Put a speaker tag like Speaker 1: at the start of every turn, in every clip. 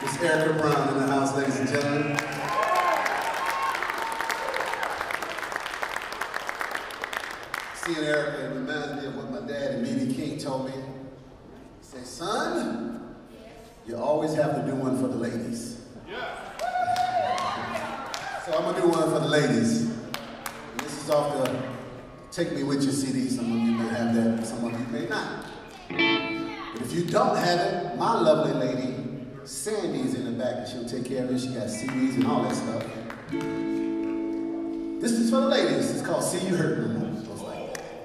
Speaker 1: It's Erica Brown in the house, ladies and gentlemen. Seeing Erica, it reminds me of what my dad and B.B. King told me. He said, son, you always have to do one for the ladies. So I'm going to do one for the ladies. And this is off the Take Me With Your CD. Some of you may have that, some of you may not. But if you don't have it, my lovely lady, Sandy's in the back and she'll take care of it. She got CDs and all that stuff. This is for the ladies. It's called See You Hurt No More. So it's like that.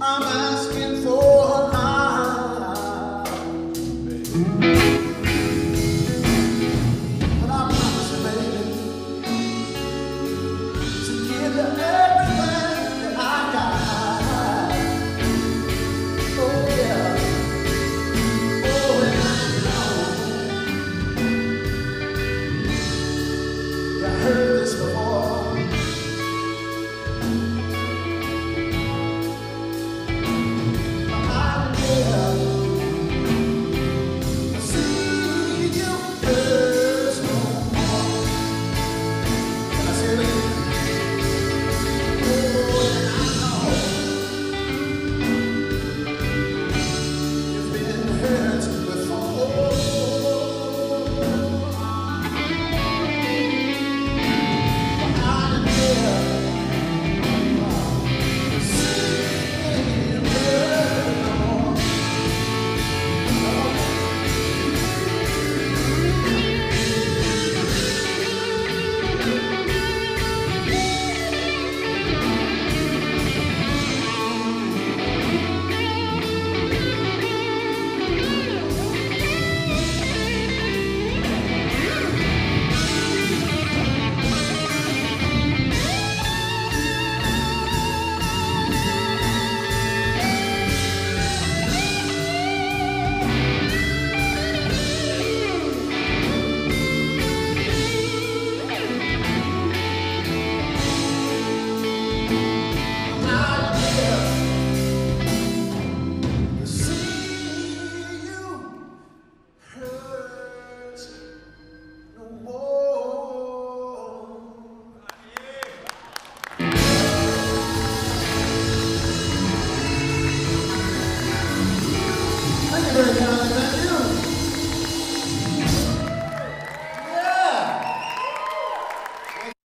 Speaker 1: I'm